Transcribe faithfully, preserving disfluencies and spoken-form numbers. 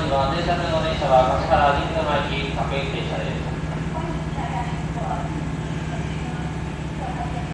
番電車線の電車は橿原銀